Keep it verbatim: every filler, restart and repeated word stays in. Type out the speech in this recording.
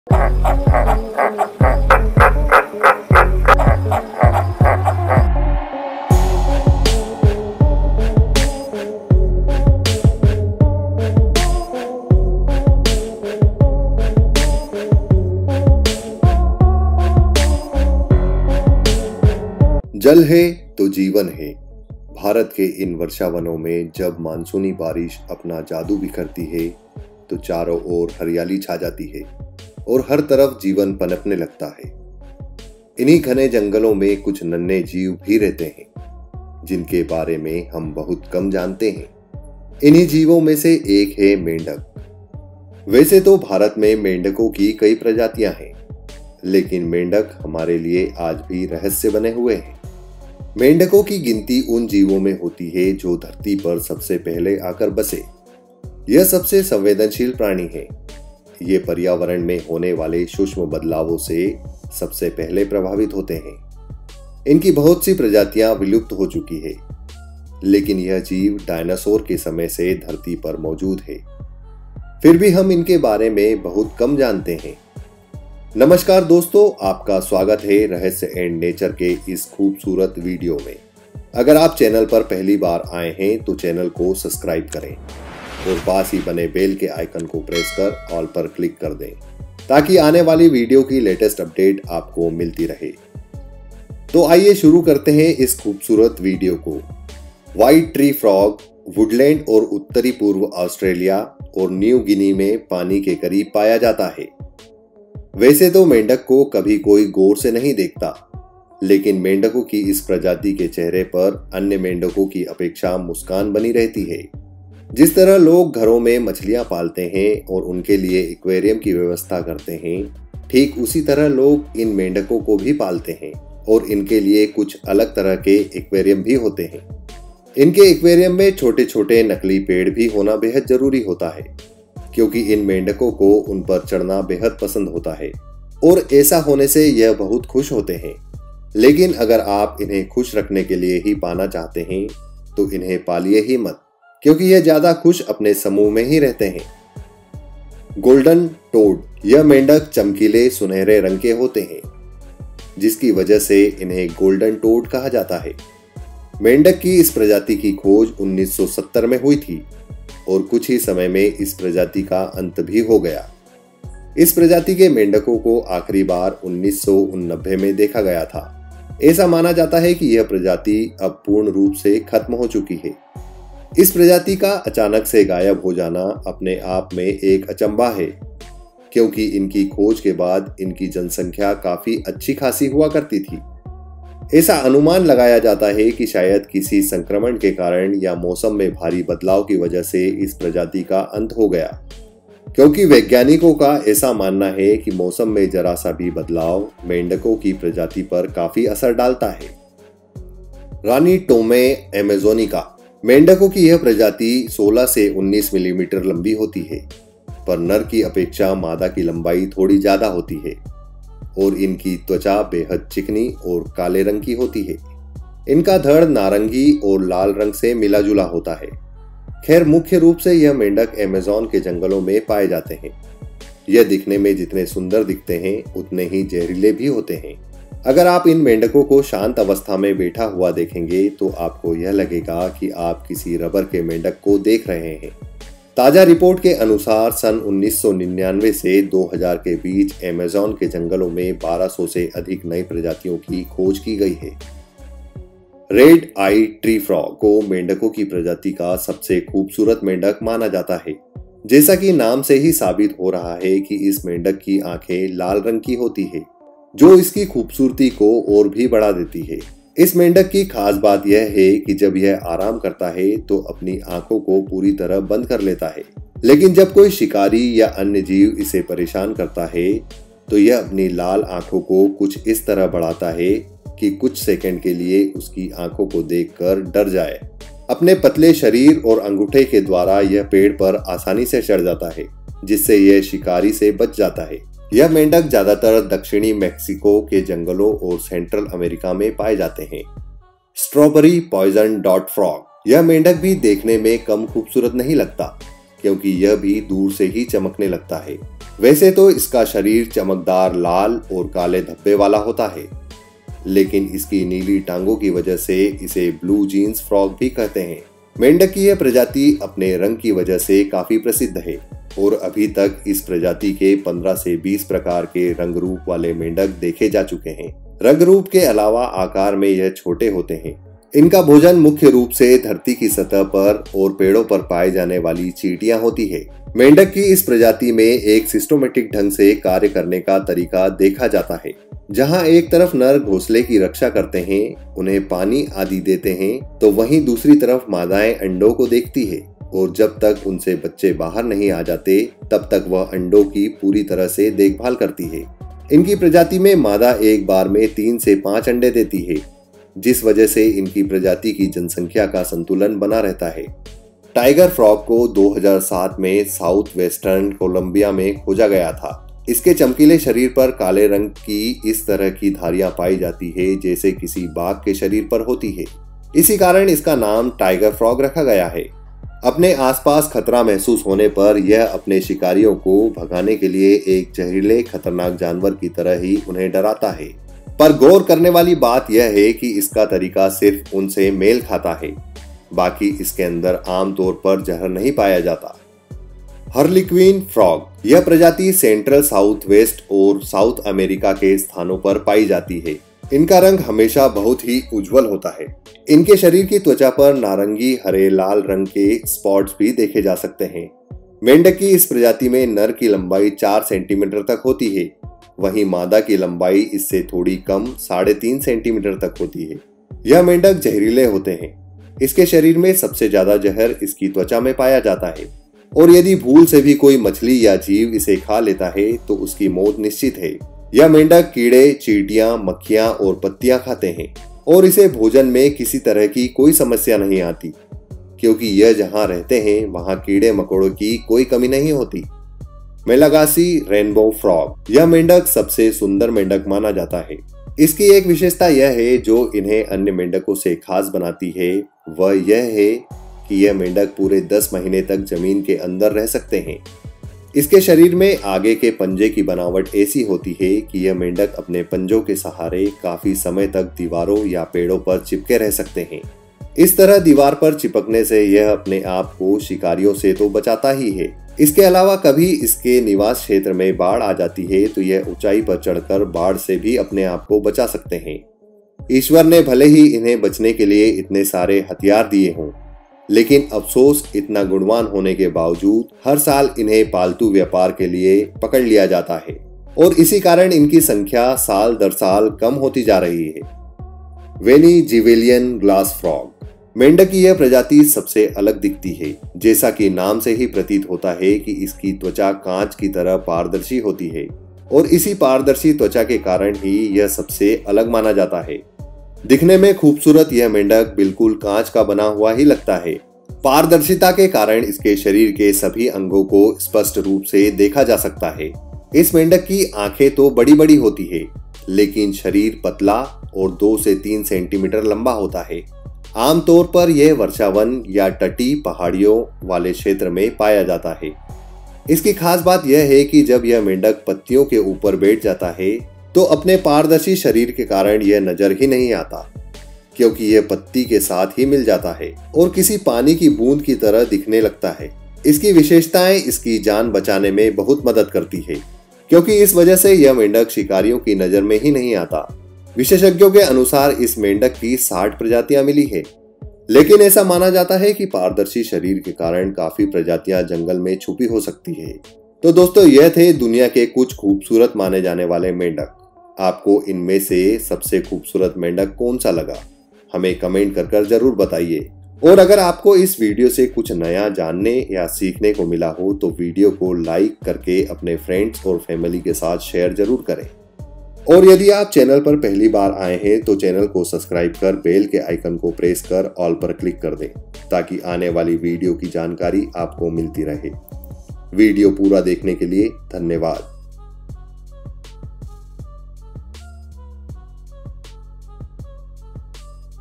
जल है तो जीवन है। भारत के इन वर्षावनों में जब मानसूनी बारिश अपना जादू बिखरती है तो चारों ओर हरियाली छा जाती है और हर तरफ जीवन पनपने लगता है। इन्हीं घने जंगलों में कुछ नन्हे जीव भी रहते हैं जिनके बारे में हम बहुत कम जानते हैं। इन्हीं जीवों में से एक है मेंढक। वैसे तो भारत में मेंढकों की कई प्रजातियां हैं, लेकिन मेंढक हमारे लिए आज भी रहस्य बने हुए हैं। मेंढकों की गिनती उन जीवों में होती है जो धरती पर सबसे पहले आकर बसे। यह सबसे संवेदनशील प्राणी है। ये पर्यावरण में होने वाले सूक्ष्म बदलावों से सबसे पहले प्रभावित होते हैं। इनकी बहुत सी प्रजातियां विलुप्त हो चुकी है, लेकिन यह जीव डायनासोर के समय से धरती पर मौजूद है। फिर भी हम इनके बारे में बहुत कम जानते हैं। नमस्कार दोस्तों, आपका स्वागत है रहस्य एंड नेचर के इस खूबसूरत वीडियो में। अगर आप चैनल पर पहली बार आए हैं तो चैनल को सब्सक्राइब करें और पास ही बने बेल के आइकन को प्रेस कर ऑल पर क्लिक कर दें ताकि आने वाली वीडियो की लेटेस्ट अपडेट आपको मिलती रहे। तो आइए शुरू करते हैं इस खूबसूरत वीडियो को। व्हाइट ट्री फ्रॉग वुडलैंड और उत्तरी पूर्व ऑस्ट्रेलिया और न्यू गिनी में पानी के करीब पाया जाता है। वैसे तो मेंढक को कभी कोई गौर से नहीं देखता, लेकिन मेंढकों की इस प्रजाति के चेहरे पर अन्य मेंढकों की अपेक्षा मुस्कान बनी रहती है। जिस तरह लोग घरों में मछलियां पालते हैं और उनके लिए एक्वेरियम की व्यवस्था करते हैं, ठीक उसी तरह लोग इन मेंढकों को भी पालते हैं और इनके लिए कुछ अलग तरह के एक्वेरियम भी होते हैं। इनके एक्वेरियम में छोटे छोटे नकली पेड़ भी होना बेहद जरूरी होता है, क्योंकि इन मेंढकों को उन पर चढ़ना बेहद पसंद होता है और ऐसा होने से यह बहुत खुश होते हैं। लेकिन अगर आप इन्हें खुश रखने के लिए ही पाना चाहते हैं तो इन्हें पालिए ही मत, क्योंकि यह ज्यादा खुश अपने समूह में ही रहते हैं। गोल्डन टोड, यह मेंढक चमकीले सुनहरे रंग के होते हैं, जिसकी वजह से इन्हें गोल्डन टोड कहा जाता है। मेंढक की इस प्रजाति की खोज उन्नीस सौ सत्तर में हुई थी और कुछ ही समय में इस प्रजाति का अंत भी हो गया। इस प्रजाति के मेंढकों को आखिरी बार उन्नीस सौ नब्बे में देखा गया था। ऐसा माना जाता है कि यह प्रजाति अब पूर्ण रूप से खत्म हो चुकी है। इस प्रजाति का अचानक से गायब हो जाना अपने आप में एक अचंभा है, क्योंकि इनकी खोज के बाद इनकी जनसंख्या काफी अच्छी खासी हुआ करती थी। ऐसा अनुमान लगाया जाता है कि शायद किसी संक्रमण के कारण या मौसम में भारी बदलाव की वजह से इस प्रजाति का अंत हो गया, क्योंकि वैज्ञानिकों का ऐसा मानना है कि मौसम में जरा सा भी बदलाव मेंढकों की प्रजाति पर काफी असर डालता है। रानी टोमे अमेजोनिका, मेंढकों की यह प्रजाति सोलह से उन्नीस मिलीमीटर लंबी होती है, पर नर की अपेक्षा मादा की लंबाई थोड़ी ज्यादा होती है और इनकी त्वचा बेहद चिकनी और काले रंग की होती है। इनका धड़ नारंगी और लाल रंग से मिला जुला होता है। खैर, मुख्य रूप से यह मेंढक अमेज़न के जंगलों में पाए जाते हैं। यह दिखने में जितने सुंदर दिखते हैं उतने ही जहरीले भी होते हैं। अगर आप इन मेंढकों को शांत अवस्था में बैठा हुआ देखेंगे तो आपको यह लगेगा कि आप किसी रबर के मेंढक को देख रहे हैं। ताजा रिपोर्ट के अनुसार सन उन्नीस सौ निन्यानवे से दो हज़ार के बीच अमेज़न के जंगलों में बारह सौ से अधिक नई प्रजातियों की खोज की गई है। रेड आई ट्री फ्रॉग को मेंढकों की प्रजाति का सबसे खूबसूरत मेंढक माना जाता है। जैसा कि नाम से ही साबित हो रहा है कि इस मेंढक की आंखें लाल रंग की होती है, जो इसकी खूबसूरती को और भी बढ़ा देती है। इस मेंढक की खास बात यह है कि जब यह आराम करता है तो अपनी आंखों को पूरी तरह बंद कर लेता है, लेकिन जब कोई शिकारी या अन्य जीव इसे परेशान करता है तो यह अपनी लाल आंखों को कुछ इस तरह बढ़ाता है कि कुछ सेकंड के लिए उसकी आंखों को देखकर डर जाए। अपने पतले शरीर और अंगूठे के द्वारा यह पेड़ पर आसानी से चढ़ जाता है, जिससे यह शिकारी से बच जाता है। यह मेंढक ज्यादातर दक्षिणी मेक्सिको के जंगलों और सेंट्रल अमेरिका में पाए जाते हैं। स्ट्रॉबेरी पॉइजन डॉट फ्रॉग, यह मेंढक भी देखने में कम खूबसूरत नहीं लगता, क्योंकि यह भी दूर से ही चमकने लगता है। वैसे तो इसका शरीर चमकदार लाल और काले धब्बे वाला होता है, लेकिन इसकी नीली टांगों की वजह से इसे ब्लू जीन्स फ्रॉग भी कहते हैं। मेंढक की यह प्रजाति अपने रंग की वजह से काफी प्रसिद्ध है और अभी तक इस प्रजाति के पंद्रह से बीस प्रकार के रंग रूप वाले मेंढक देखे जा चुके हैं। रंग रूप के अलावा आकार में यह छोटे होते हैं। इनका भोजन मुख्य रूप से धरती की सतह पर और पेड़ों पर पाए जाने वाली चींटियां होती है। मेंढक की इस प्रजाति में एक सिस्टमेटिक ढंग से कार्य करने का तरीका देखा जाता है, जहां एक तरफ नर घोंसले की रक्षा करते हैं, उन्हें पानी आदि देते हैं, तो वहीं दूसरी तरफ मादाएं अंडों को देखती है और जब तक उनसे बच्चे बाहर नहीं आ जाते तब तक वह अंडों की पूरी तरह से देखभाल करती है। इनकी प्रजाति में मादा एक बार में तीन से पांच अंडे देती है, जिस वजह से इनकी प्रजाति की जनसंख्या का संतुलन बना रहता है। टाइगर फ्रॉग को दो हज़ार सात में साउथ वेस्टर्न कोलंबिया में खोजा गया था। इसके चमकीले शरीर पर काले रंग की इस तरह की धारियां पाई जाती है जैसे किसी बाघ के शरीर पर होती है। इसी कारण इसका नाम टाइगर फ्रॉग रखा गया है। अपने आसपास खतरा महसूस होने पर यह अपने शिकारियों को भगाने के लिए एक जहरीले खतरनाक जानवर की तरह ही उन्हें डराता है। पर गौर करने वाली बात यह है कि इसका तरीका सिर्फ उनसे मेल खाता है, बाकी इसके अंदर आमतौर पर जहर नहीं पाया जाता। हार्लीक्विन फ्रॉग, यह प्रजाति सेंट्रल साउथ वेस्ट और साउथ अमेरिका के स्थानों पर पाई जाती है। इनका रंग हमेशा बहुत ही उज्जवल होता है। इनके शरीर की त्वचा पर नारंगी, हरे, लाल रंग के स्पॉट्स भी देखे जा सकते हैं। मेंढक की इस प्रजाति में नर की लंबाई चार सेंटीमीटर तक होती है, वहीं मादा की लंबाई इससे थोड़ी कम साढ़े तीन सेंटीमीटर तक होती है। यह मेंढक जहरीले होते हैं। इसके शरीर में सबसे ज्यादा जहर इसकी त्वचा में पाया जाता है और यदि भूल से भी कोई मछली या जीव इसे खा लेता है तो उसकी मौत निश्चित है। यह मेंढक कीड़े, चींटियां, मक्खियां और पत्तियां खाते हैं और इसे भोजन में किसी तरह की कोई समस्या नहीं आती, क्योंकि यह जहां रहते हैं वहां कीड़े मकोड़ों की कोई कमी नहीं होती। मेलागासी रेनबो फ्रॉग, यह मेंढक सबसे सुंदर मेंढक माना जाता है। इसकी एक विशेषता यह है जो इन्हें अन्य मेंढकों से खास बनाती है, वह यह है कि यह मेंढक पूरे दस महीने तक जमीन के अंदर रह सकते हैं। इसके शरीर में आगे के पंजे की बनावट ऐसी होती है कि यह मेंढक अपने पंजों के सहारे काफी समय तक दीवारों या पेड़ों पर चिपके रह सकते हैं। इस तरह दीवार पर चिपकने से यह अपने आप को शिकारियों से तो बचाता ही है, इसके अलावा कभी इसके निवास क्षेत्र में बाढ़ आ जाती है तो यह ऊंचाई पर चढ़कर बाढ़ से भी अपने आप को बचा सकते हैं। ईश्वर ने भले ही इन्हें बचने के लिए इतने सारे हथियार दिए हों, लेकिन अफसोस इतना गुणवान होने के बावजूद हर साल इन्हें पालतू व्यापार के लिए पकड़ लिया जाता है और इसी कारण इनकी संख्या साल दर साल कम होती जा रही है। वेनेजुएलियन ग्लास फ्रॉग, मेंढक की यह प्रजाति सबसे अलग दिखती है। जैसा कि नाम से ही प्रतीत होता है कि इसकी त्वचा कांच की तरह पारदर्शी होती है और इसी पारदर्शी त्वचा के कारण ही यह सबसे अलग माना जाता है। दिखने में खूबसूरत यह मेंढक बिल्कुल कांच का बना हुआ ही लगता है। पारदर्शिता के कारण इसके शरीर के सभी अंगों को स्पष्ट रूप से देखा जा सकता है। इस मेंढक की आंखें तो बड़ी बड़ी होती है, लेकिन शरीर पतला और दो से तीन सेंटीमीटर लंबा होता है। आमतौर पर यह वर्षावन या तटीय पहाड़ियों वाले क्षेत्र में पाया जाता है। इसकी खास बात यह है कि जब यह मेंढक पत्तियों के ऊपर बैठ जाता है तो अपने पारदर्शी शरीर के कारण यह नजर ही नहीं आता, क्योंकि यह पत्ती के साथ ही मिल जाता है और किसी पानी की बूंद की तरह दिखने लगता है। इसकी विशेषताएं इसकी जान बचाने में बहुत मदद करती है, क्योंकि इस वजह से यह मेंढक शिकारियों की नजर में ही नहीं आता। विशेषज्ञों के अनुसार इस मेंढक की साठ प्रजातियां मिली है, लेकिन ऐसा माना जाता है कि पारदर्शी शरीर के कारण काफी प्रजातियां जंगल में छुपी हो सकती है। तो दोस्तों, यह थे दुनिया के कुछ खूबसूरत माने जाने वाले मेंढक। आपको इनमें से सबसे खूबसूरत मेंढक कौन सा लगा, हमें कमेंट कर कर जरूर बताइए। और अगर आपको इस वीडियो से कुछ नया जानने या सीखने को मिला हो तो वीडियो को लाइक करके अपने फ्रेंड्स और फैमिली के साथ शेयर जरूर करें। और यदि आप चैनल पर पहली बार आए हैं तो चैनल को सब्सक्राइब कर बेल के आइकन को प्रेस कर ऑल पर क्लिक कर दें, ताकि आने वाली वीडियो की जानकारी आपको मिलती रहे। वीडियो पूरा देखने के लिए धन्यवाद।